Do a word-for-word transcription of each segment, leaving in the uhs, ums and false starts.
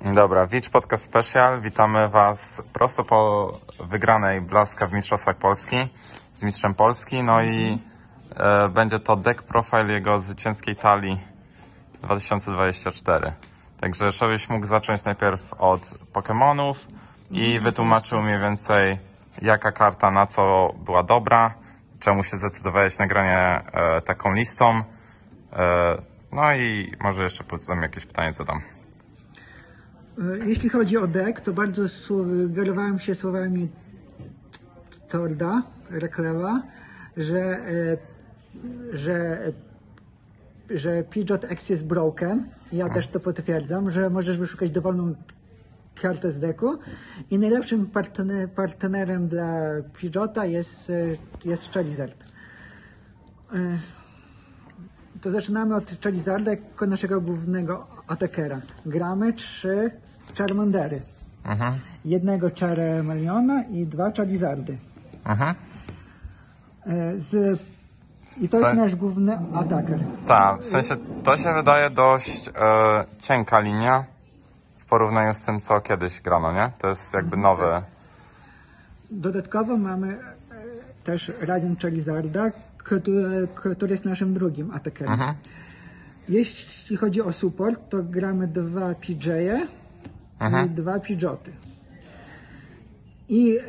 Dobra, Witch Podcast Special. Witamy Was prosto po wygranej Blaska w Mistrzostwach Polski z mistrzem Polski. No i e, będzie to deck profile jego zwycięskiej talii dwa tysiące dwudziesty czwarty. Także żebyś mógł zacząć najpierw od Pokémonów i wytłumaczył mniej więcej, jaka karta na co była dobra, czemu się zdecydowałeś na granie e, taką listą. E, no i może jeszcze potem jakieś pytanie zadam. Jeśli chodzi o deck, to bardzo sugerowałem się słowami Torda, Reklewa, że, że, że Pidgeot X jest broken. Ja też to potwierdzam, że możesz wyszukać dowolną kartę z decku i najlepszym partner, partnerem dla Pidgeota jest, jest Charizard. To zaczynamy od Charizarda jako naszego głównego atakera. Gramy trzy Charmandery. Mhm. Jednego Charmeleona i dwa Charizardy. Mhm. Z... I to Co? jest nasz główny ataker. Tak, w sensie to się wydaje dość e, cienka linia w porównaniu z tym, co kiedyś grano, nie? To jest jakby nowe. Dodatkowo mamy też Radiant Charizarda, który, który jest naszym drugim atakerem. Mhm. Jeśli chodzi o support, to gramy dwa P J -e mhm. i dwa Pidgeoty. I e,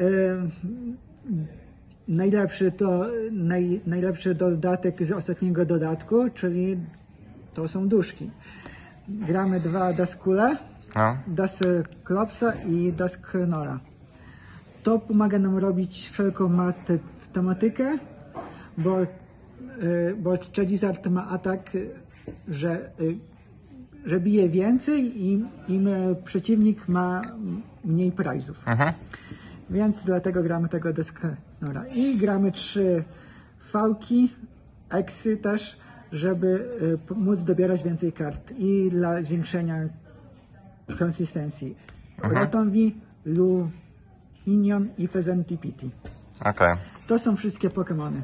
najlepszy to naj, najlepszy dodatek z ostatniego dodatku, czyli to są duszki. Gramy dwa Duskule, No. Dusklopsa i Dusknora. To pomaga nam robić wszelką matematykę, bo, bo Charizard ma atak, że, że bije więcej i im przeciwnik ma mniej prizów. Mhm. Więc dlatego gramy tego Dusknora. I gramy trzy fałki, eksy też, żeby móc dobierać więcej kart i dla zwiększenia konsystencji. Mhm. Rotombi, Luminion i Fezentipiti. Okej. Okay. To są wszystkie Pokémony.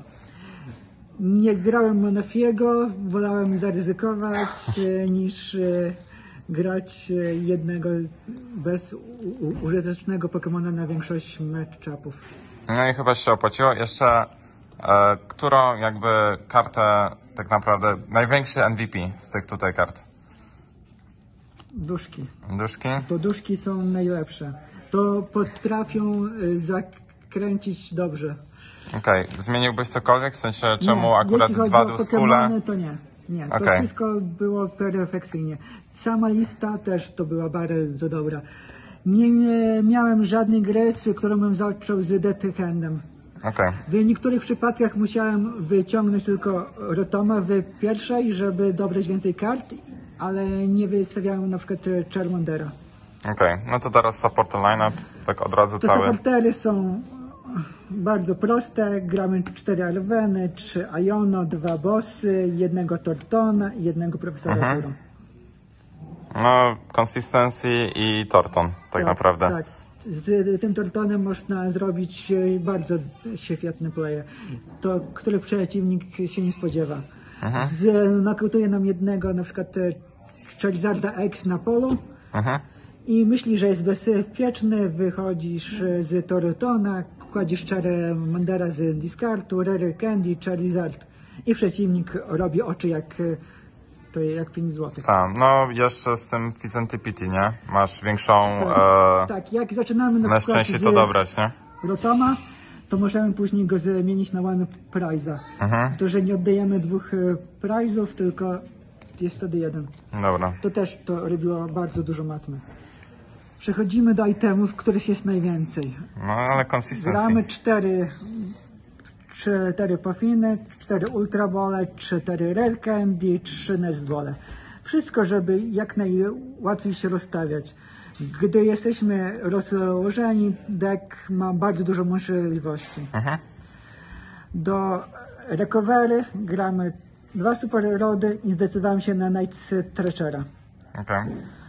Nie grałem Monofiego, wolałem zaryzykować niż grać jednego bez użytecznego Pokémona na większość matchupów. No i chyba się opłaciło. Jeszcze e, którą jakby kartę tak naprawdę, największy M V P z tych tutaj kart? Duszki. Duszki? To duszki są najlepsze. To potrafią zakręcić dobrze. Okej, okay. Zmieniłbyś cokolwiek? W sensie czemu nie, akurat jeśli chodzi dwa o Duskule? Pokemony, to nie. Nie, to okay. wszystko było perfekcyjnie. Sama lista też to była bardzo dobra. Nie miałem żadnej gry, którą bym zaczął z Death Handem. Okay. W niektórych przypadkach musiałem wyciągnąć tylko Rotoma w pierwszej, żeby dobrać więcej kart, ale nie wystawiałem na przykład Charmandera. Okej, okay. No to teraz support line-up, tak od razu Te cały. supportery są bardzo proste. Gramy cztery Arweny, trzy Iono, dwa bossy, jednego Tortona i jednego Profesora mhm. Turo. No, consistency i Torton, tak, tak naprawdę. Tak. Z tym Tortonem można zrobić bardzo świetne playe, to których przeciwnik się nie spodziewa. Mhm. Nokautuje nam jednego, na przykład Charizarda X na polu mhm. i myśli, że jest bezpieczny, wychodzisz z Tortona, kładzisz Charmandera z discardu, Rare Candy, Charizard i przeciwnik robi oczy jak to jak pięć złotych. Tak, no jeszcze z tym Fezentipiti, nie? Masz większą... Tak, e... tak. Jak zaczynamy na, na przykład szczęście to dobrać, nie? Rotoma, to możemy później go zmienić na one prize'a. Mhm. To, że nie oddajemy dwóch prizów, tylko jest wtedy jeden. Dobra. To też to robiło bardzo dużo matmy. Przechodzimy do itemów, których jest najwięcej. No ale consistency. Gramy cztery, cztery Puffiny, cztery Ultra Bole, cztery Rare Candy, trzy Nest Bole. Wszystko, żeby jak najłatwiej się rozstawiać. Gdy jesteśmy rozłożeni, deck ma bardzo dużo możliwości. Mhm. Do recovery gramy dwa super rody i zdecydowałem się na Night Stretchera. Okay.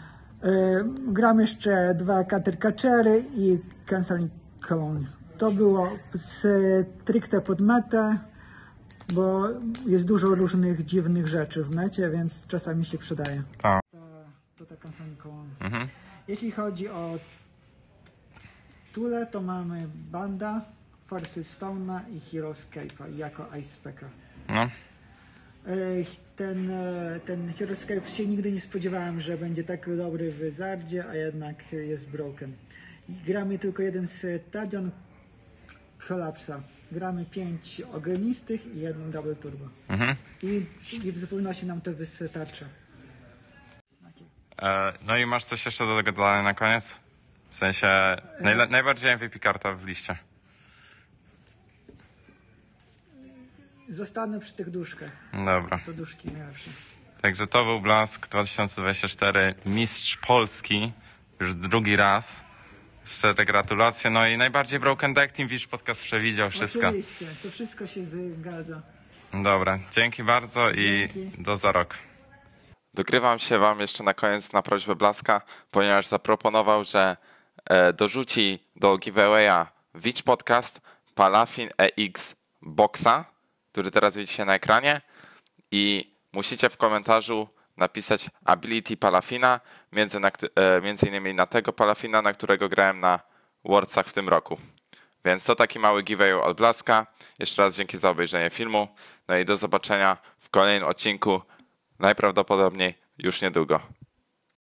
Gram jeszcze dwa Cutter Catchery i Canceling Cologne. To było stricte pod metę, bo jest dużo różnych dziwnych rzeczy w mecie, więc czasami się przydaje. Tak. To, to ta Canceling Cologne. Mhm. Jeśli chodzi o tule, to mamy Banda, Forces Stone'a i Heroescape'a jako Ice Spec'a. No. Ten, ten Heroescape się nigdy nie spodziewałem, że będzie tak dobry w Wizardzie, a jednak jest broken. Gramy tylko jeden stadion Collapsa. Gramy pięć ognistych i jeden double turbo. Mhm. I, I w zupełności nam to wystarcza. E, no i masz coś jeszcze do tego dodania na koniec? W sensie najle- najbardziej M V P karta w liście. Zostanę przy tych duszkach. Dobra. To duszki najlepsze. Także to był Blask dwa tysiące dwudziesty czwarty, mistrz Polski, już drugi raz. Szczere gratulacje. No i najbardziej broken deck Team Witch Podcast przewidział wszystko. Oczywiście, to wszystko się zgadza. Dobra, dzięki bardzo i Dzięki. do za rok. Dogrywam się wam jeszcze na koniec na prośbę Blaska, ponieważ zaproponował, że e, dorzuci do giveawaya Witch Podcast Palafin E X Boxa, który teraz widzicie na ekranie, i musicie w komentarzu napisać ability Palafina, między, na, e, między innymi na tego Palafina, na którego grałem na Worldsach w tym roku. Więc to taki mały giveaway od Blaska. Jeszcze raz dzięki za obejrzenie filmu. No i do zobaczenia w kolejnym odcinku, najprawdopodobniej już niedługo.